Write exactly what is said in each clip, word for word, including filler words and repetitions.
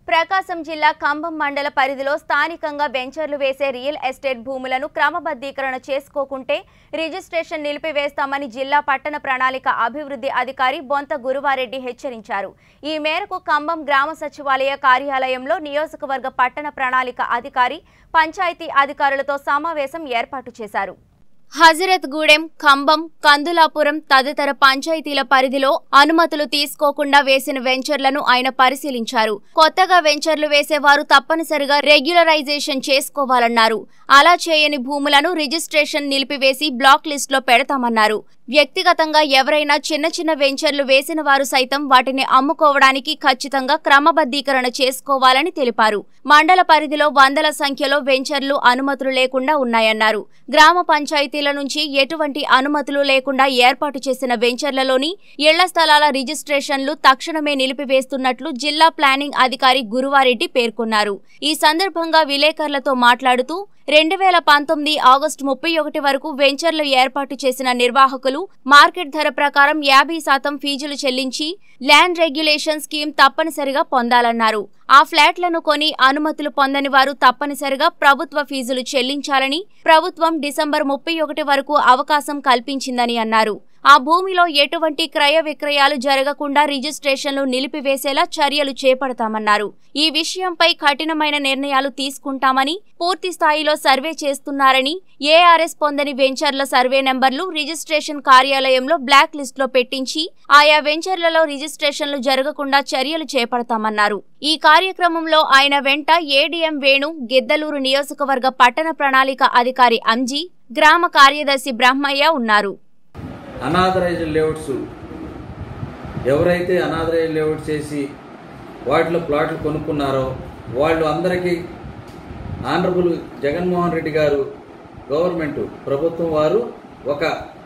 ప్రకాశం జిల్లా కంభం మండల పరిధిలో స్థానికంగా వెంచర్లు వేసే రియల్ ఎస్టేట్ భూములను క్రమబద్ధీకరణ చేసుకోకుంటే రిజిస్ట్రేషన్ నిలిపివేస్తామని జిల్లా పట్టణ ప్రణాళిక అభివృద్ధి అధికారి బొంత గురువారెడ్డి హెచ్చరించారు. ఈ మేరకు కంభం గ్రామ సచివాలయ కార్యాలయంలో నియోజకవర్గ పట్టణ ప్రణాళిక అధికారి, పంచాయతీ అధికారులతో సమావేశం ఏర్పాటు చేశారు. హజరత్ గూడెం, కంభం, కందులాపురం తదితర పంచాయతీల పరిధిలో అనుమతులు తీసుకోకుండా వేసిన వెంచర్లను ఆయన పరిశీలించారు. కొత్తగా వెంచర్లు వేసేవారు తప్పనిసరిగా రెగ్యులరైజేషన్ చేసుకోవాలన్నారు. అలా చేయని భూములను రిజిస్ట్రేషన్ నిలిపివేసి బ్లాక్ లిస్టులో పెడతామన్నారు. వ్యక్తిగతంగా ఎవరైనా చిన్న చిన్న వెంచర్లు వేసిన వారు సైతం వాటిని అమ్ముకోవడానికి ఖచ్చితంగా క్రమబద్ధీకరణ చేసుకోవాలని తెలిపారు. మండల పరిధిలో వందల సంఖ్యలో వెంచర్లు అనుమతులు లేకుండా ఉన్నాయన్నారు. గ్రామ పంచాయతీల నుంచి ఎటువంటి అనుమతులు లేకుండా ఏర్పాటు చేసిన వెంచర్లలోని ఇళ్ల స్థలాల రిజిస్ట్రేషన్లు తక్షణమే నిలిపివేస్తున్నట్లు జిల్లా ప్లానింగ్ అధికారి గురువారెడ్డి పేర్కొన్నారు. ఈ సందర్భంగా విలేకరులతో మాట్లాడుతూ రెండు వేల పంతొమ్మిది ఆగస్టు ముప్పై ఒకటి వరకు వెంచర్లు ఏర్పాటు చేసిన నిర్వాహకులు మార్కెట్ ధర ప్రకారం యాభై శాతం ఫీజులు చెల్లించి ల్యాండ్ రెగ్యులేషన్ స్కీమ్ తప్పనిసరిగా పొందాలన్నారు. ఆ ఫ్లాట్లను కొని అనుమతులు పొందని వారు తప్పనిసరిగా ప్రభుత్వ ఫీజులు చెల్లించాలని ప్రభుత్వం డిసెంబర్ ముప్పై ఒకటి వరకు అవకాశం కల్పించిందని అన్నారు. ఆ భూమిలో ఎటువంటి క్రయ విక్రయాలు జరగకుండా రిజిస్ట్రేషన్లు నిలిపివేసేలా చర్యలు చేపడతామన్నారు. ఈ విషయంపై కఠినమైన నిర్ణయాలు తీసుకుంటామని, పూర్తి స్థాయిలో సర్వే చేస్తున్నారని, ఏఆర్ఎస్ పొందని వెంచర్ల సర్వే నెంబర్లు రిజిస్ట్రేషన్ కార్యాలయంలో బ్లాక్ లిస్ట్ లో పెట్టించి ఆయా వెంచర్లలో రిజిస్ట్రేషన్లు జరగకుండా చర్యలు చేపడతామన్నారు. ఈ కార్యక్రమంలో ఆయన వెంట ఏడీఎం వేణు, గిద్దలూరు నియోజకవర్గ పట్టణ ప్రణాళిక అధికారి అంజీ, గ్రామ కార్యదర్శి బ్రహ్మయ్య ఉన్నారు. అనాథరైజ్డ్ లేఅవుట్స్ ఎవరైతే అనాథరైజ్డ్ లేఅవుట్స్ చేసి వాటిలో ప్లాట్లు కొనుక్కున్నారో వాళ్ళు అందరికీ ఆనరబుల్ జగన్మోహన్ రెడ్డి గారు గవర్నమెంట్ ప్రభుత్వం వారు ఒక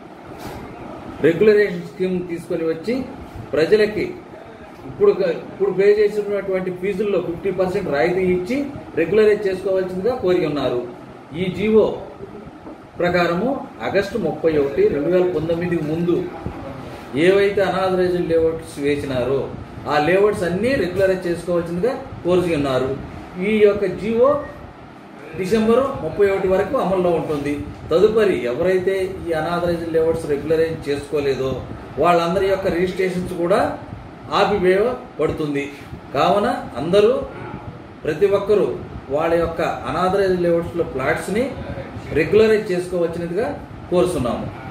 రెగ్యులరేషన్ స్కీమ్ తీసుకొని వచ్చి ప్రజలకి ఇప్పుడు ఇప్పుడు పే చేసినటువంటి ఫీజుల్లో ఫిఫ్టీ పర్సెంట్ రాయితీ ఇచ్చి రెగ్యులరైజ్ చేసుకోవాల్సిందిగా కోరి ఉన్నారు. ఈ జీవో ప్రకారము ఆగస్టు ముప్పై ఒకటి రెండు వేల పంతొమ్మిది ముందు ఏవైతే అనాథరైజ్డ్ లేఅవుట్స్ వేసినారో ఆ లేఅవుట్స్ అన్నీ రెగ్యులరైజ్ చేసుకోవాల్సిందిగా కోరి ఉన్నారు. ఈ యొక్క జీవో డిసెంబరు ముప్పై ఒకటి వరకు అమల్లో ఉంటుంది. తదుపరి ఎవరైతే ఈ అనాథరైజ్డ్ లేఅవుట్స్ రెగ్యులరైజ్ చేసుకోలేదో వాళ్ళందరి యొక్క రిజిస్ట్రేషన్స్ కూడా ఆపివేయబడుతుంది. కావున అందరూ ప్రతి ఒక్కరూ వాళ్ళ యొక్క అనాథరైజ్డ్ లేఅవుట్స్లో ప్లాట్స్ని రెగ్యులరైజ్ చేసుకోవచ్చినదిగా కోరుతున్నాము.